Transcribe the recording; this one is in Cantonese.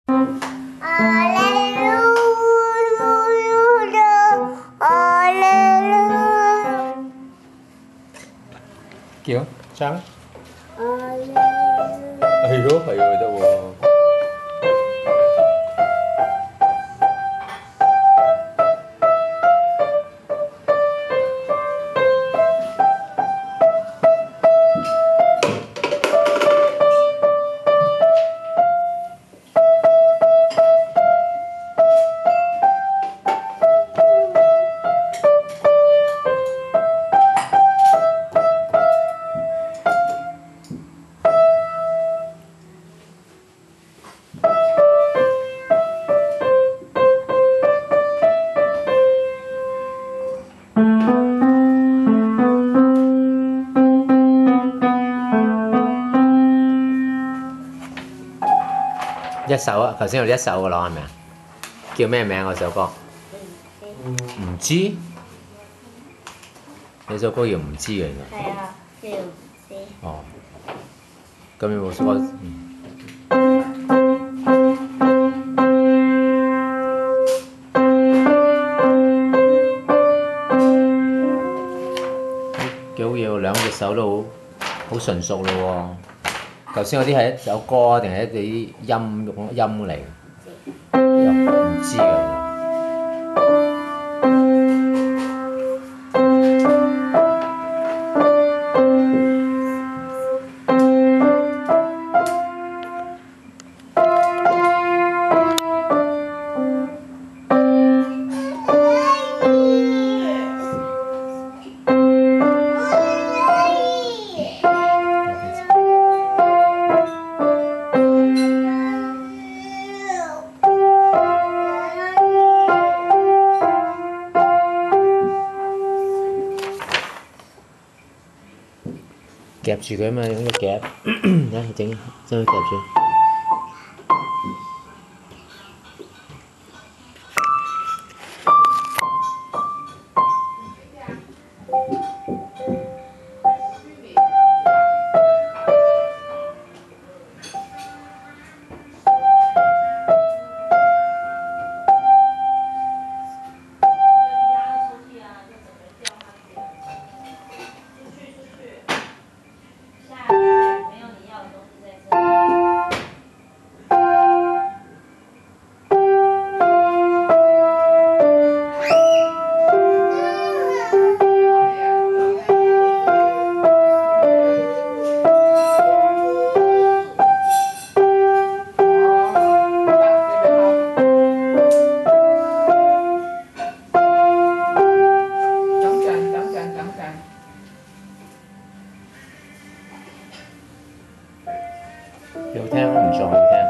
叫唱。Ayo, ayo dah wah.一首啊，頭先有一首噶咯，係咪啊？叫咩名嗰首歌？唔知。你首歌叫唔知嘅原來。 係啊，叫唔知。 哦。咁有冇首歌？幾好嘢喎，兩隻手都好純熟咯喎。頭先嗰啲係一首歌定係一啲音嚟？唔知㗎。夾住佢啊嘛，用個夾，嚟將佢夾住。要聽唔再要聽。